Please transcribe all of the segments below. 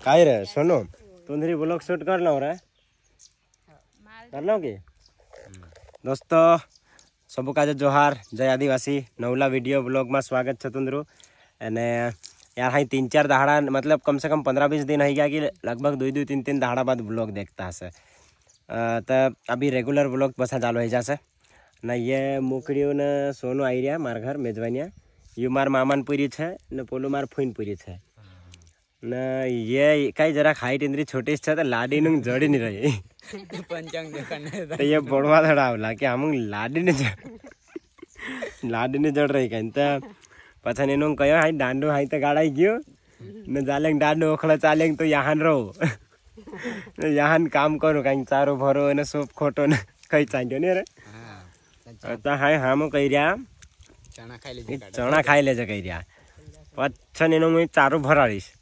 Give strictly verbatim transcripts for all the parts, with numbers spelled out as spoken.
काय रे सुनो तुंदरी ब्लॉग शूट कर लो रे कर लो की दोस्तों सबू का जोहार जय आदिवासी नवला वीडियो ब्लॉग में स्वागत है तुंदरू अने यार हाँ तीन चार दहाड़ा मतलब कम से कम पंद्रह बीस दिन हो गया कि लगभग दो दो तीन तीन दहाड़ा बाद ब्लॉग देखता है तो अभी रेगुलर ब्लॉग बसा चालू है जैसे ना ये मुकड़ियों ने सोनू आई रहा मार घर मेजवानिया यू मार मामन पूरी है न पोलू मार फून पूरी है न ये कई जरा हाइट इंद्री छोटी है तो लाडी नुंग जड़ी नहीं रही तो ये बड़वा थोड़ा आवला कि हम लाडी ने लाडी ने जड़ रही कहीं तो पछा ने नुंग कयो हाई डांडो हाई तो गाड़ा गयो न जालेंग डांडो ओखला चालेंग तो यहाँ रहो यहाँ काम करो कहीं चारो भरो न सूप खोटो न कहीं चाहिए नहीं रे तो हाई हम कही रहा चना खाई ले चना खाई ले कही रहा पछा ने नुंग चारो भराड़ीश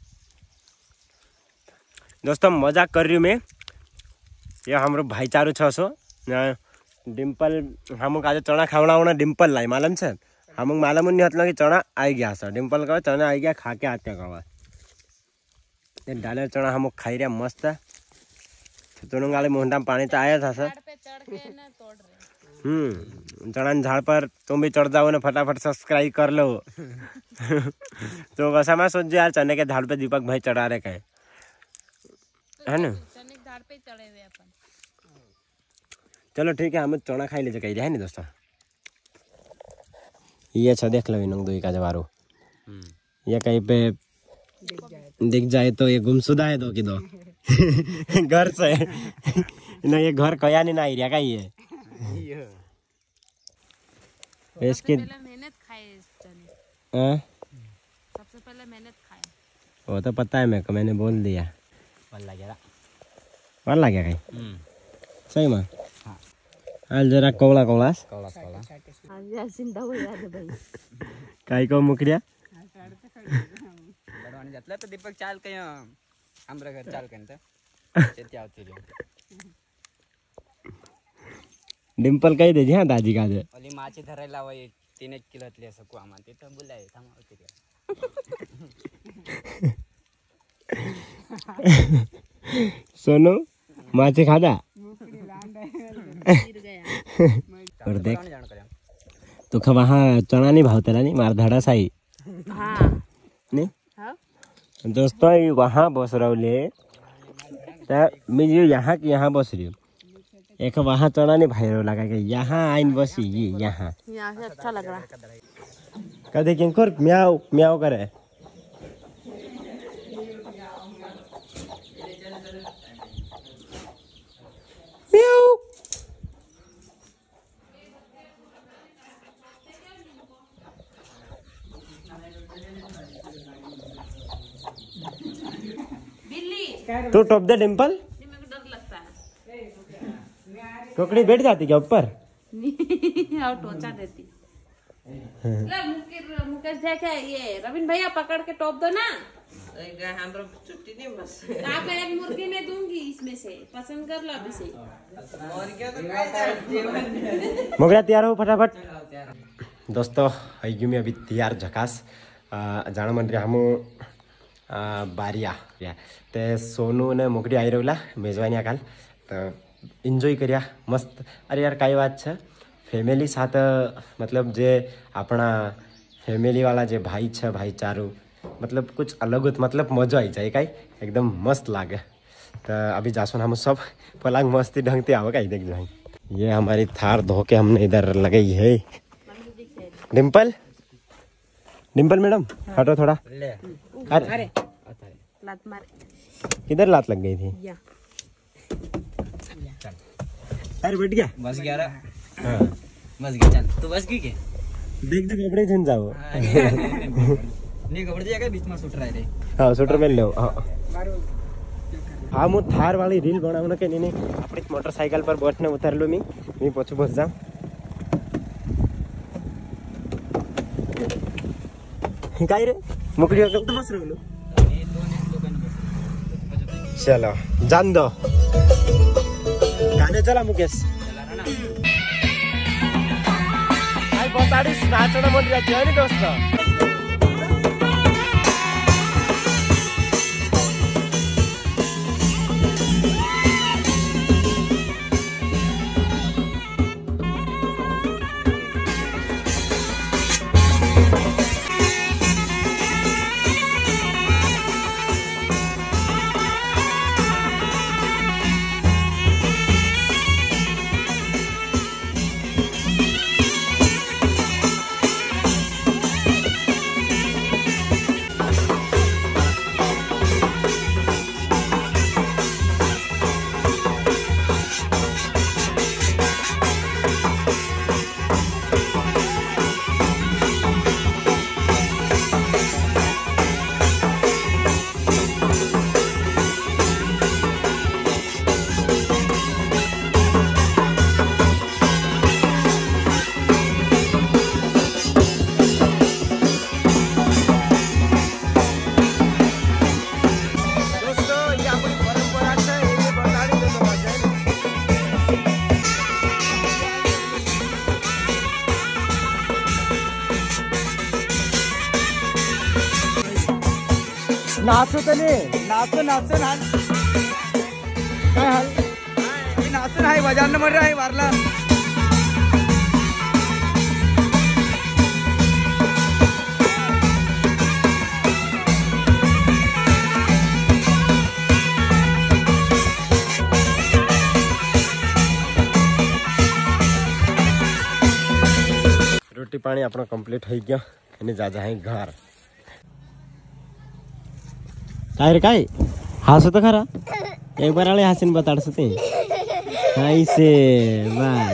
दोस्तों मजाक कर रही हूँ मैं ये हमारो भाईचारू छ सो डिम्पल हम आज चना खावड़ा होना डिम्पल लाई मालूम से हम मालूम नहीं हतला कि चना आई गया सर डिम्पल का चना आई गया खा के आते कवा डाले चना हम खाई रहा मस्त दोनों गाले मुंडा में पानी तो आया था सर हम्म चना झाड़ पर तुम भी चढ़ जाओ ना फटाफट सब्सक्राइब कर लो तो वैसा मैं सोच यार चने के झाड़ पे दीपक भाई चढ़ा रहे कहे है ना चलो ठीक है हम चना खाई ले कही है नहीं दोस्तों ये अच्छा देख लो इन दो का जवारो ये कहीं पे दिख जाए तो ये गुमशुदा है दो की दो घर से ना ये घर कया नहीं ना आई रहा का ये इसकी मेहनत खाए सबसे पहले मेहनत खाए वो तो पता है मेरे को मैंने बोल दिया वन लगे वन लगे कहीं सही मां हाल जरा कोवला कोवला कौला कौला आज जिंदा हो याद भाई काय को मुकरिया बडवानी जातला तो दीपक चाल कय आमरा घर चाल कन त चेती आवती रे डिम्पल कही दे हां दादी का दे ओली माची धरायला वय तीन एक किलोतली असं को आमा ते तर बोलाय थांबवते ते सोनू माचे खादा और देख तो खा वहाँ चना नहीं भाव तेरा नहीं मार धड़ा साई हाँ नहीं हाँ दोस्तों वहाँ बस रहो ले मैं जो यहाँ की यहाँ बस रही हूँ एक वहाँ चना नहीं भाई रो लगा के यहाँ आइन बसी ये यहाँ यहाँ से अच्छा लग रहा कदे किन कर म्याओ म्याओ करे म्याओ तू टॉप दे डिम्पल मेरे को डर लगता है टोकरी बैठ जाती क्या ऊपर और टोचा देती ले मुकेश मुकेश देखे ये रविन भैया पकड़ के टॉप दो ना हम छुट्टी नहीं बस आप एक मुर्गी में दूंगी इसमें से पसंद कर लो अभी से और क्या तो काय मोगरा तैयार हो फटाफट दोस्तों आइयो में अभी तैयार झकास जान मन रहा हम बारिया ते सोनू ने मोकड़ी आई रहा मेजवानी काल तो एंजॉय करिया मस्त अरे यार कई बात है फैमिली साथ मतलब जे अपना फैमिली वाला जे भाई छे भाईचारू मतलब कुछ अलग होत मतलब मजा आई जाए कई एकदम मस्त लागे तो अभी जासुन हम सब पलंग मस्ती ढंगते आओ कहीं देख जाए ये हमारी थार धो के हमने इधर लगाई है डिम्पल डिम्पल मैडम हटो थोड़ा अरे लात मार किधर लात लग गई थी या अरे बैठ गया बस गया रे हाँ बस गया चल तू बस गई के देख देख कपड़े छन जाओ नहीं कपड़े जाके बीच में सुट रहा रे हाँ शूटर में लो हाँ हाँ मु थार वाली रील बनाऊ ना के नहीं अपनी मोटरसाइकिल पर बैठने उतर लो मी मी पछू बस जा काय रे मुकड़ी कब तो बस रहो लो चलो जान दो गाने चला मुकेश आई बताड़ी नाचना मन जाती है दोस्तों नाचो तो नाही नाचो नाचो ना काय हाल मी नाचून आहे बजावणं म्हणून आहे वारला रोटी पानी अपना कंप्लीट हो गया एने जा जा है घर काय रे काय हसो तो खरा एक बार आले हसीन बताड़सो ते ऐसे बाय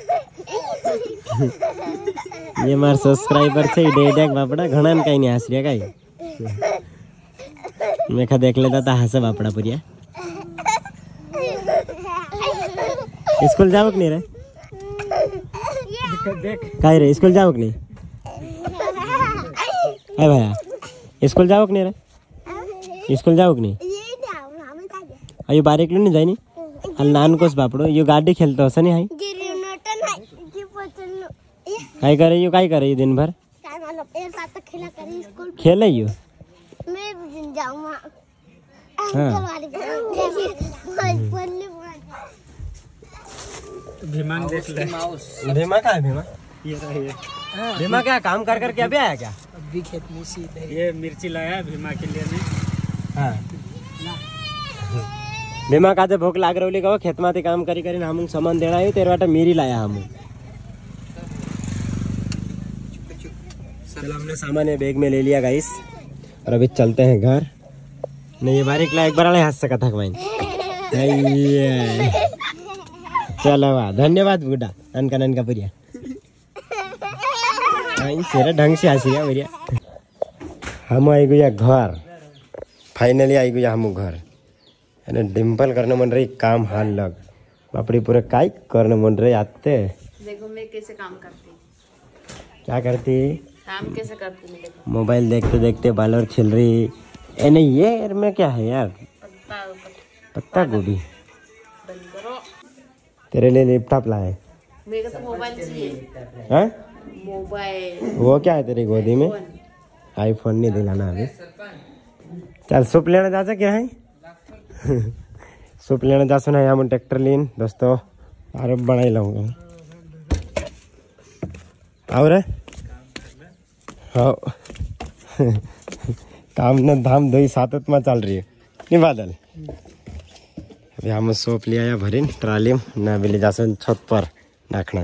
ये मार सब्सक्राइबर छे डेडेक बापड़ा घणान काई नहीं हस रिया काई मैं खा देख लेता था हंस बापड़ा पुरिया स्कूल जाओ कि नहीं रे काय रे स्कूल जाओ कि नहीं अरे भैया स्कूल जाओ कि नहीं रे स्कूल जाओ कि नहीं अयो बारीक नहीं जाय नी अल नान कोस बापड़ो यो गाड़ी खेलतो हस नी हाय काय करे यो काय करे दिन भर खेले यो भीमा देख ले भीमा का है भीमा ये रही है भीमा क्या काम कर कर के अभी आया क्या अभी खेत में सीधे ये मिर्ची लाया भीमा के लिए ने हाँ भीमा का जे भूख लाग रही कहो खेत माती काम करी करी हम सामान देना है तेरे बाटे मेरी लाया हम चलो हमने सामान ये बैग में ले लिया गाइस और अभी चलते हैं घर नहीं ये बारीक ला एक बार आले हंस सका था कमाइन चलो वाह धन्यवाद बुढ़ा ननका ननका पुरिया तेरा ढंग से हंसी है बढ़िया हम आई गया घर फाइनली आई गया हम घर यानी डिम्पल करने मन रही काम हाल लग बापड़ी पूरे काय करने मन रही आते देखो मैं कैसे काम करती क्या करती काम कैसे करती मैं देखो मोबाइल देखते देखते बाल और छिल रही ए नहीं ये में क्या है यार पत्ता पत्ता गोभी बंद करो तेरे लिए लैपटॉप लाए मेरे को तो मोबाइल चाहिए हैं मोबाइल वो क्या है तेरी गोदी में आईफोन नहीं दिलाना अभी चल सूप लेना जा क्या है सूप लेना जा सुना हम ट्रैक्टर लीन दोस्तों अरे बड़ा ही लाऊंगा और हाँ काम न धाम दो सातत में चल रही है नहीं बादल अभी हम सूप ले आया भरीन ट्राली में ना भी ले जा छत पर नाखना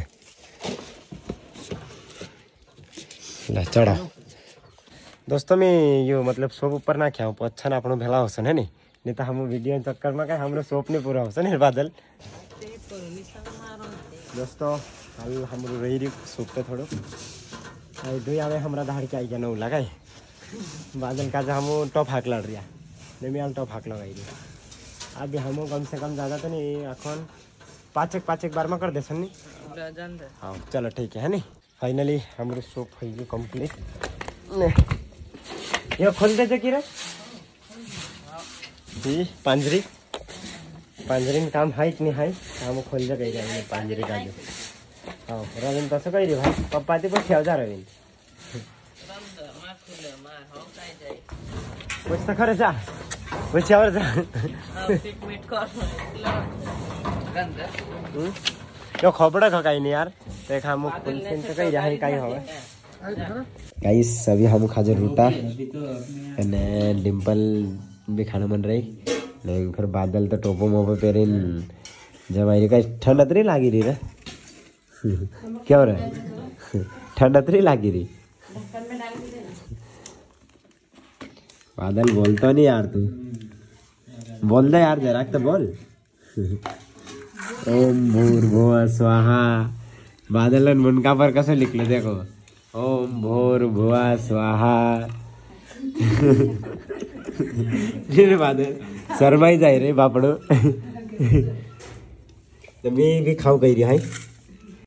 ला चढ़ा दोस्तों मैं यो मतलब सोप ऊपर ना क्या अच्छा ना अपनो भेला होसन है नी नहीं तो हम वीडियो चक्कर में क्या हमरो सोप नहीं पूरा होसन है बादल दोस्तों हाल हम रही रही सोप पे थोड़ो आई दो आवे हमरा धाड़ के आई गया नौ लगाई बादल का जो हम टॉप हाक लड़ रिया नहीं मैं टॉप हाक लगाई रही अभी हम कम से कम ज़्यादा तो नहीं अखन पाँच एक पाँच एक बार में कर दे सन हाँ चलो ठीक है नहीं फाइनली हमारे सोप हो गई कंप्लीट ये खोल दे कि रे जी पांजरी पांजरी में काम है कि नहीं है हम खोल दे कही रहे पांजरी का जो हाँ रविंद तो कही रही भाई पप्पा ती पूछ जा रविंद कुछ तो खरे जा कुछ और जा यो खबड़ा खकाई नहीं यार देख हम फुल सीन तो कही रहे कहीं होगा गाइस अभी हम खाजे रूटा ने डिम्पल भी खाना मन रही लेकिन फिर बादल तो टोपो मोपो पेरिन जब आई का ठंड अतरी लागी रही रे क्या हो रहा है ठंड अतरी लागी रही बादल बोलता नहीं यार तू बोल दे यार जरा तो बोल ओम भूर्भुवः स्वाहा बादल मुनका पर कैसे लिख ले देखो ओम भूर्भुवः स्वाहा रे बादल शर्मा ही जाए रे बापड़ो तो मैं भी खाऊ कही रही है